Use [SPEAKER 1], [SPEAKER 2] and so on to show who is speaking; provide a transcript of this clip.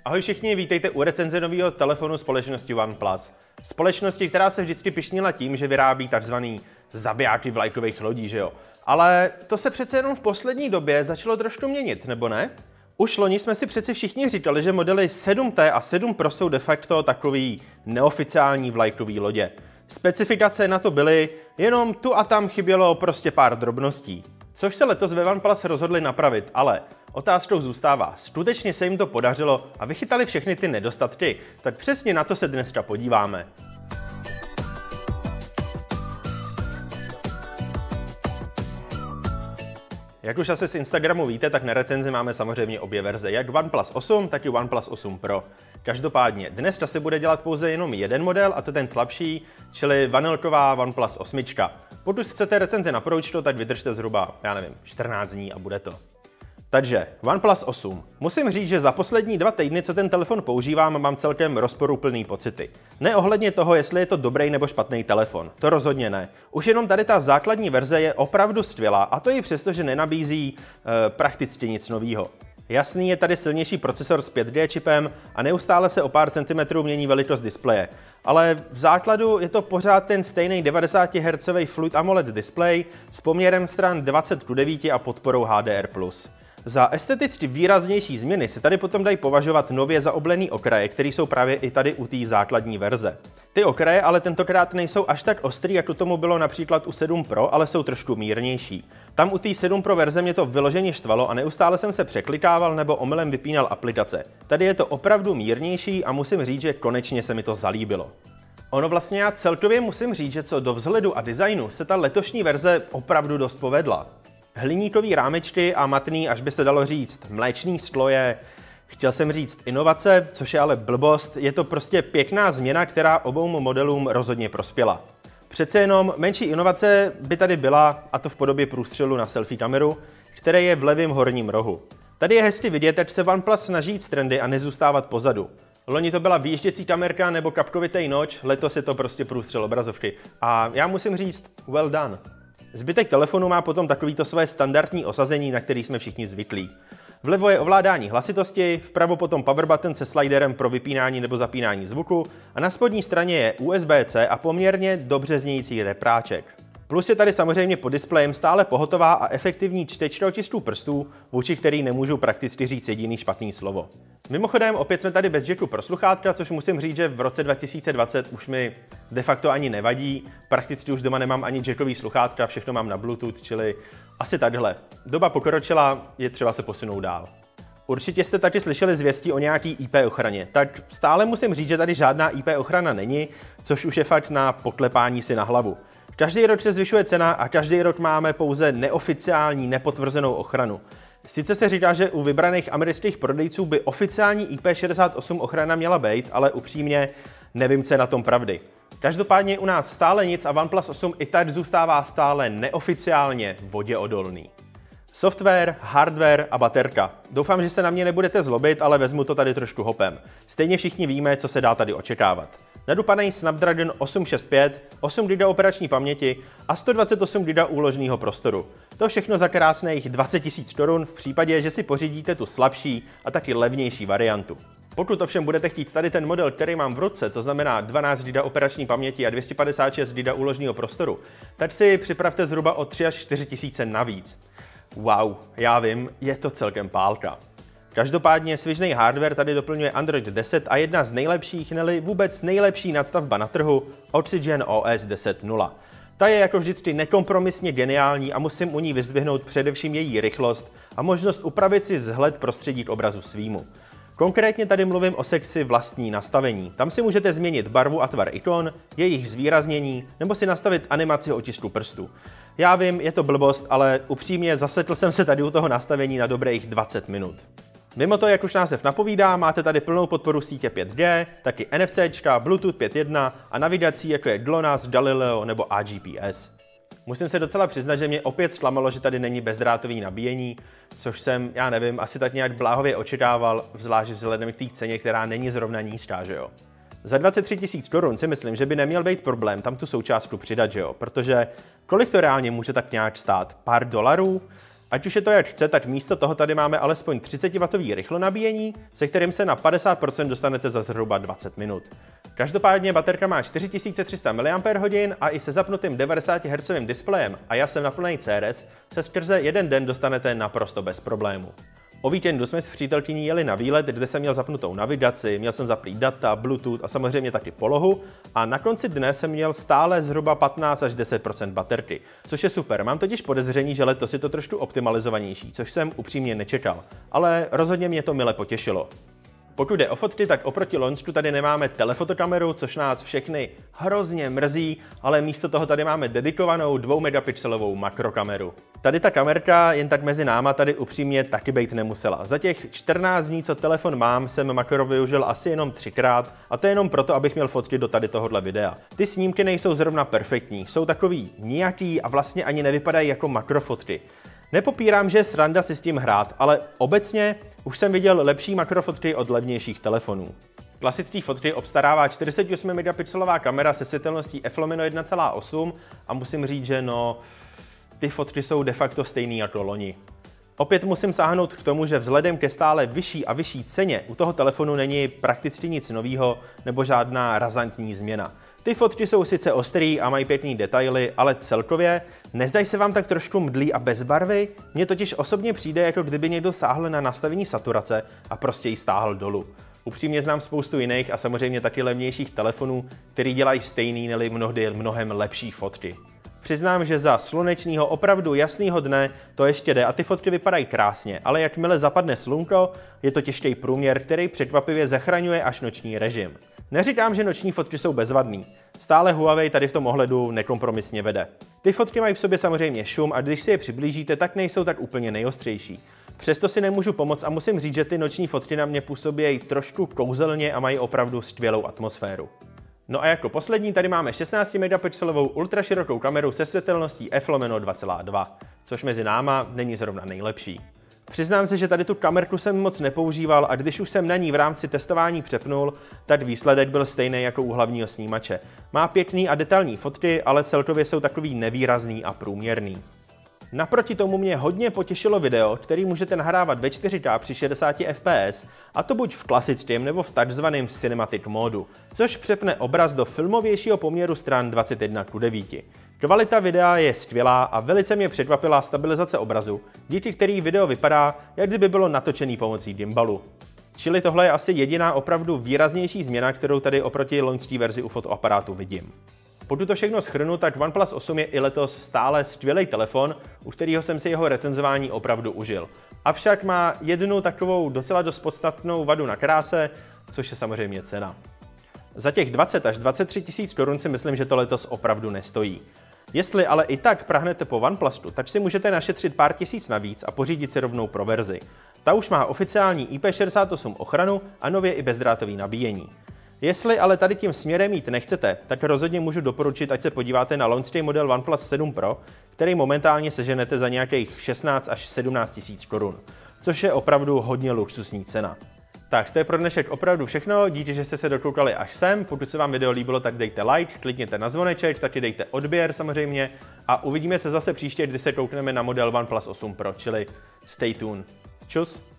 [SPEAKER 1] Ahoj všichni, vítejte u recenze nového telefonu společnosti OnePlus. Společnosti, která se vždycky pyšnila tím, že vyrábí takzvaný zabijáky vlajkových lodí, že jo? Ale to se přece jenom v poslední době začalo trošku měnit, nebo ne? Už loni jsme si přeci všichni říkali, že modely 7T a 7 Pro jsou de facto takový neoficiální vlajkový lodě. Specifikace na to byly, jenom tu a tam chybělo prostě pár drobností. Což se letos ve OnePlus rozhodli napravit, ale otázkou zůstává, skutečně se jim to podařilo a vychytali všechny ty nedostatky? Tak přesně na to se dneska podíváme. Jak už asi z Instagramu víte, tak na recenzi máme samozřejmě obě verze, jak OnePlus 8, tak i OnePlus 8 Pro. Každopádně, dnes se bude dělat pouze jenom jeden model, a to ten slabší, čili vanilková OnePlus 8. Pokud chcete recenzi na Pročto, tak vydržte zhruba, 14 dní a bude to. Takže OnePlus 8. Musím říct, že za poslední 2 týdny, co ten telefon používám, mám celkem rozporuplný pocity. Ne ohledně toho, jestli je to dobrý nebo špatný telefon. To rozhodně ne. Už jenom tady ta základní verze je opravdu skvělá, a to i přesto, že nenabízí prakticky nic nového. Jasný, je tady silnější procesor s 5G čipem a neustále se o pár centimetrů mění velikost displeje. Ale v základu je to pořád ten stejný 90 Hz Fluid AMOLED displej s poměrem stran 20:9 a podporou HDR+. Za esteticky výraznější změny se tady potom dají považovat nově zaoblený okraje, které jsou právě i tady u té základní verze. Ty okraje ale tentokrát nejsou až tak ostrý, jako tomu bylo například u 7 Pro, ale jsou trošku mírnější. Tam u té 7 Pro verze mě to vyloženě štvalo a neustále jsem se překlikával nebo omylem vypínal aplikace. Tady je to opravdu mírnější a musím říct, že konečně se mi to zalíbilo. Ono vlastně já celkově musím říct, že co do vzhledu a designu se ta letošní verze opravdu dost povedla. Hliníkový rámečky a matný, až by se dalo říct, mléčný skloje. Chtěl jsem říct inovace, což je ale blbost, je to prostě pěkná změna, která obou modelům rozhodně prospěla. Přece jenom menší inovace by tady byla, a to v podobě průstřelu na selfie kameru, který je v levém horním rohu. Tady je hezky vidět, jak se OnePlus snaží jít s trendy a nezůstávat pozadu. Loni to byla výjížděcí kamerka nebo kapkovitý noč, letos je to prostě průstřel obrazovky. A já musím říct, well done. Zbytek telefonu má potom takovýto své standardní osazení, na který jsme všichni zvyklí. Vlevo je ovládání hlasitosti, vpravo potom power button se sliderem pro vypínání nebo zapínání zvuku a na spodní straně je USB-C a poměrně dobře znějící repráček. Plus je tady samozřejmě pod displejem stále pohotová a efektivní čtečka otisků prstů, vůči který nemůžu prakticky říct jediný špatný slovo. Mimochodem, opět jsme tady bez jacku pro sluchátka, což musím říct, že v roce 2020 už mi de facto ani nevadí. Prakticky už doma nemám ani jackový sluchátka, všechno mám na Bluetooth, čili asi takhle. Doba pokročila, je třeba se posunout dál. Určitě jste taky slyšeli zvěstí o nějaký IP ochraně, tak stále musím říct, že tady žádná IP ochrana není, což už je fakt na poklepání si na hlavu. Každý rok se zvyšuje cena a každý rok máme pouze neoficiální, nepotvrzenou ochranu. Sice se říká, že u vybraných amerických prodejců by oficiální IP68 ochrana měla být, ale upřímně nevím, co je na tom pravdy. Každopádně u nás stále nic a OnePlus 8 i tak zůstává stále neoficiálně voděodolný. Software, hardware a baterka. Doufám, že se na mě nebudete zlobit, ale vezmu to tady trošku hopem. Stejně všichni víme, co se dá tady očekávat. Nadupaný Snapdragon 865, 8 GB operační paměti a 128 GB úložného prostoru. To všechno za krásných 20 000 korun v případě, že si pořídíte tu slabší a taky levnější variantu. Pokud ovšem budete chtít tady ten model, který mám v ruce, to znamená 12 GB operační paměti a 256 GB úložného prostoru, tak si připravte zhruba o 3 až 4 tisíce navíc. Wow, já vím, je to celkem pálka. Každopádně svižný hardware tady doplňuje Android 10 a jedna z nejlepších, neli vůbec nejlepší nadstavba na trhu, Oxygen OS 10.0. Ta je jako vždycky nekompromisně geniální a musím u ní vyzdvihnout především její rychlost a možnost upravit si vzhled prostředí k obrazu svýmu. Konkrétně tady mluvím o sekci vlastní nastavení. Tam si můžete změnit barvu a tvar ikon, jejich zvýraznění nebo si nastavit animaci otisku prstu. Já vím, je to blbost, ale upřímně zasekl jsem se tady u toho nastavení na dobrých 20 minut. Mimo to, jak už název napovídá, máte tady plnou podporu sítě 5G, taky NFC, Bluetooth 5.1 a navigací, jako je GLONASS, Galileo nebo AGPS. Musím se docela přiznat, že mě opět zklamalo, že tady není bezdrátový nabíjení, což jsem, já nevím, asi tak nějak bláhově očekával, zvlášť vzhledem k té ceně, která není zrovna nízká, že jo. Za 23 000 korun si myslím, že by neměl být problém tam tu součástku přidat, že jo, protože kolik to reálně může tak nějak stát? Pár dolarů? Ať už je to jak chce, tak místo toho tady máme alespoň 30W rychlonabíjení, se kterým se na 50% dostanete za zhruba 20 minut. Každopádně baterka má 4300 mAh a i se zapnutým 90 Hz displejem a já jsem na plný CRS se skrze jeden den dostanete naprosto bez problému. O víkendu jsme s přítelkyní jeli na výlet, kde jsem měl zapnutou navigaci, měl jsem zaplý data, Bluetooth a samozřejmě taky polohu a na konci dne jsem měl stále zhruba 15 až 10% baterky, což je super. Mám totiž podezření, že letos je to trošku optimalizovanější, což jsem upřímně nečekal, ale rozhodně mě to mile potěšilo. Pokud jde o fotky, tak oproti loňsku tady nemáme telefotokameru, což nás všechny hrozně mrzí, ale místo toho tady máme dedikovanou 2 megapixelovou makrokameru. Tady ta kamerka, jen tak mezi náma, tady upřímně taky bejt nemusela. Za těch 14 dní, co telefon mám, jsem makro využil asi jenom 3krát a to jenom proto, abych měl fotky do tady tohohle videa. Ty snímky nejsou zrovna perfektní, jsou takový nijaký a vlastně ani nevypadají jako makrofotky. Nepopírám, že je sranda si s tím hrát, ale obecně už jsem viděl lepší makrofotky od levnějších telefonů. Klasický fotky obstarává 48 megapixelová kamera se světelností f/1.8 a musím říct, že ty fotky jsou de facto stejný jako loni. Opět musím sáhnout k tomu, že vzhledem ke stále vyšší a vyšší ceně u toho telefonu není prakticky nic novýho nebo žádná razantní změna. Ty fotky jsou sice ostrý a mají pěkný detaily, ale celkově nezdají se vám tak trošku mdlý a bez barvy? Mně totiž osobně přijde, jako kdyby někdo sáhl na nastavení saturace a prostě ji stáhl dolů. Upřímně znám spoustu jiných a samozřejmě taky levnějších telefonů, který dělají stejný nebo mnohdy mnohem lepší fotky. Přiznám, že za slunečního opravdu jasného dne to ještě jde a ty fotky vypadají krásně, ale jakmile zapadne slunko, je to těžký průměr, který překvapivě zachraňuje až noční režim. Neříkám, že noční fotky jsou bezvadný. Stále Huawei tady v tom ohledu nekompromisně vede. Ty fotky mají v sobě samozřejmě šum a když si je přiblížíte, tak nejsou tak úplně nejostřejší. Přesto si nemůžu pomoct a musím říct, že ty noční fotky na mě působí trošku kouzelně a mají opravdu skvělou atmosféru. No a jako poslední tady máme 16 megapixelovou ultraširokou kameru se světelností f/2.2, což mezi náma není zrovna nejlepší. Přiznám se, že tady tu kamerku jsem moc nepoužíval a když už jsem na ní v rámci testování přepnul, tak výsledek byl stejný jako u hlavního snímače. Má pěkný a detailní fotky, ale celkově jsou takový nevýrazný a průměrný. Naproti tomu mě hodně potěšilo video, který můžete nahrávat ve 4K při 60 fps, a to buď v klasickém nebo v takzvaném cinematic módu, což přepne obraz do filmovějšího poměru stran 21:9. Kvalita videa je skvělá a velice mě překvapila stabilizace obrazu, díky který video vypadá, jak kdyby bylo natočený pomocí gimbalu. Čili tohle je asi jediná opravdu výraznější změna, kterou tady oproti loňské verzi u fotoaparátu vidím. Pokud to všechno shrnu, tak OnePlus 8 je i letos stále skvělý telefon, u kterého jsem si jeho recenzování opravdu užil. Avšak má jednu takovou docela dost podstatnou vadu na kráse, což je samozřejmě cena. Za těch 20 až 23 tisíc korun si myslím, že to letos opravdu nestojí. Jestli ale i tak prahnete po OnePlusu, tak si můžete našetřit pár tisíc navíc a pořídit si rovnou pro verzi. Ta už má oficiální IP68 ochranu a nově i bezdrátový nabíjení. Jestli ale tady tím směrem jít nechcete, tak rozhodně můžu doporučit, ať se podíváte na loňský model OnePlus 7 Pro, který momentálně seženete za nějakých 16 až 17 tisíc korun, což je opravdu hodně luxusní cena. Tak to je pro dnešek opravdu všechno, díky, že jste se dokoukali až sem. Pokud se vám video líbilo, tak dejte like, klikněte na zvoneček, taky dejte odběr samozřejmě a uvidíme se zase příště, kdy se koukneme na model OnePlus 8 Pro, čili stay tuned. Čus!